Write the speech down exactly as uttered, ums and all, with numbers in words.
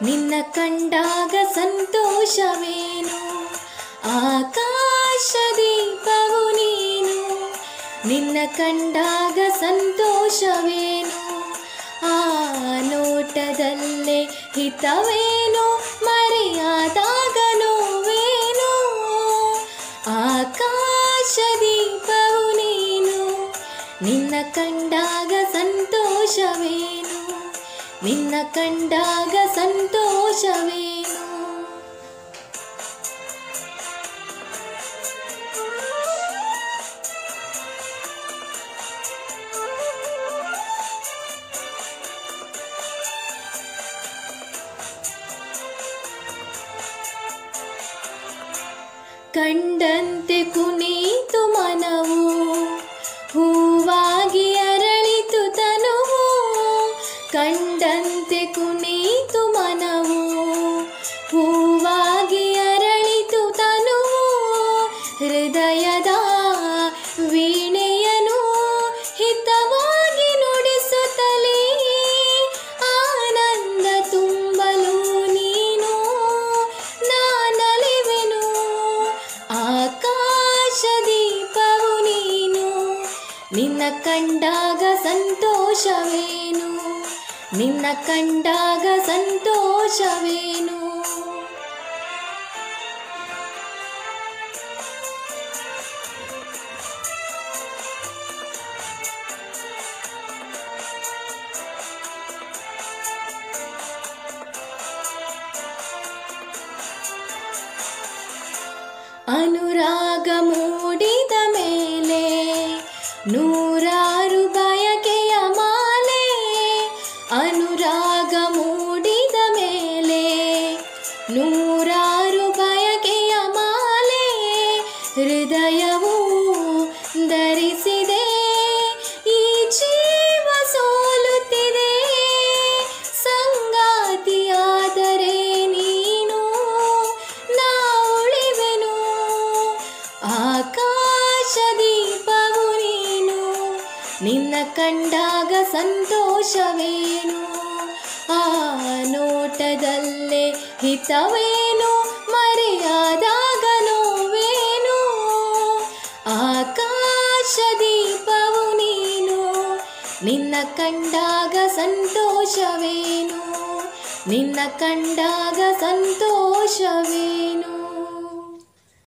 ನಿನ್ನ ಕಂಡಾಗ ಸಂತೋಷವೇನು, ಆಕಾಶ ದೀಪವು ನೀನು. ನಿನ್ನ ಕಂಡಾಗ ಸಂತೋಷವೇನು, ಆ ನೋಟದಲ್ಲೇ ಹಿತವೇನು, ಮರೆಯಾದಾಗ ನೋವೇನು. ಆಕಾಶ ದೀಪವು ನೀನು, ನಿನ್ನ ಕಂಡಾಗ ಸಂತೋಷವೇನು, ನಿನ್ನ ಕಂಡಾಗ ಸಂತೋಷವೇನು. ಕಂಡಂತೆ ಕುಣಿತು ಮನವು, ಹೂವಾಗಿ ಅರಳಿತು ತನುವು. ಕಂಡಂತೆ ಕುಣಿತು ಮನವು, ಹೂವಾಗಿ ಅರಳಿತು ತನುವು. ಹೃದಯದ ವೀಣೆಯನು ಹಿತವಾಗಿ ನುಡಿಸುತ್ತಲೇ ಆನಂದ ತುಂಬಲು ನೀನು ನಾನಲಿವೆನು. ಆಕಾಶ ದೀಪವು ನೀನು, ನಿನ್ನ ಕಂಡಾಗ ಸಂತೋಷವೇನು, ನಿನ್ನ ಕಂಡಾಗ ಸಂತೋಷವೇನು. ಅನುರಾಗ ಮೂಡಿದ ಮೇಲೆ ನೂರಾರು ಬಯಕೆಯ ಮಾಲೆ. ಅನುರಾಗ ಮೂಡಿದ ಮೇಲೆ ನೂರಾರು ಬಯಕೆಯ ಮಾಲೆ. ಹೃದಯವು ಧರಿಸಿದೆ, ಈ ಜೀವ ಸೋಲುತ್ತಿದೆ. ಸಂಗಾತಿಯಾದರೆ ನೀನು ನಾ ಉಳಿವೆನು. ಆಕಾಶ ದೀಪವು ನೀನು, ನಿನ್ನ ಕಂಡಾಗ ಸಂತೋಷವೇನು, ಆ ನೋಟದಲ್ಲೇ ಹಿತವೇನು, ಮರೆಯಾದಾಗ ನೋವೇನು. ಆಕಾಶ ದೀಪವು ನೀನು, ನಿನ್ನ ಕಂಡಾಗ ಸಂತೋಷವೇನು, ನಿನ್ನ ಕಂಡಾಗ ಸಂತೋಷವೇನು.